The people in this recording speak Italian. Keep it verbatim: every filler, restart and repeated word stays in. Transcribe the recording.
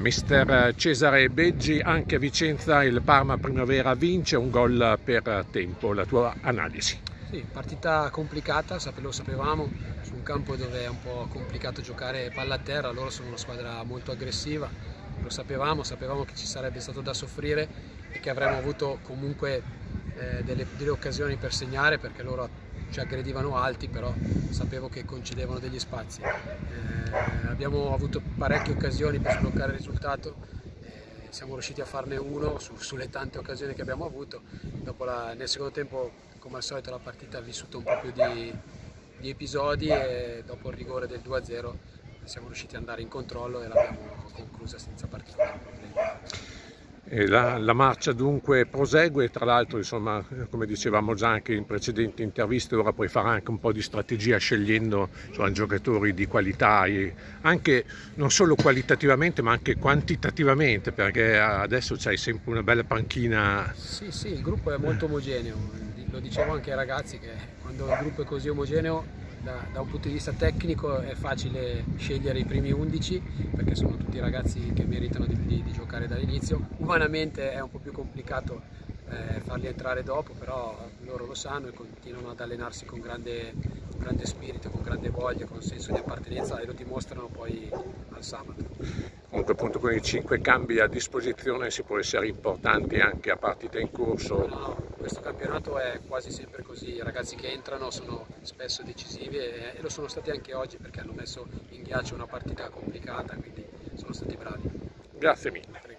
Mister Cesare Beggi, anche a Vicenza il Parma Primavera vince, un gol per tempo, la tua analisi? Sì, partita complicata, lo sapevamo, su un campo dove è un po' complicato giocare palla a terra. Loro sono una squadra molto aggressiva, lo sapevamo, sapevamo che ci sarebbe stato da soffrire e che avremmo avuto comunque eh, delle, delle occasioni per segnare, perché loro ci aggredivano alti, però sapevo che concedevano degli spazi. Eh, abbiamo avuto parecchie occasioni per sbloccare il risultato, eh, siamo riusciti a farne uno su, sulle tante occasioni che abbiamo avuto. Dopo la, nel secondo tempo, come al solito, la partita ha vissuto un po' più di, di episodi e dopo il rigore del due a zero siamo riusciti ad andare in controllo e l'abbiamo conclusa senza particolari problemi. La, la marcia dunque prosegue, tra l'altro, insomma, come dicevamo già anche in precedenti interviste, ora puoi fare anche un po' di strategia scegliendo, insomma, giocatori di qualità, anche non solo qualitativamente ma anche quantitativamente, perché adesso c'hai sempre una bella panchina. Sì, sì, il gruppo è molto omogeneo, lo dicevo anche ai ragazzi che quando il gruppo è così omogeneo, Da, da un punto di vista tecnico è facile scegliere i primi undici, perché sono tutti ragazzi che meritano di, di, di giocare dall'inizio. Umanamente è un po' più complicato eh, farli entrare dopo, però loro lo sanno e continuano ad allenarsi con grande, con grande spirito, con grande voglia, con senso di appartenenza, e lo dimostrano poi al sabato. Comunque, appunto, con i cinque cambi a disposizione si può essere importanti anche a partita in corso. No, no, questo campionato è quasi sempre così, i ragazzi che entrano sono spesso decisivi e, e lo sono stati anche oggi, perché hanno messo in ghiaccio una partita complicata, quindi sono stati bravi. Grazie mille.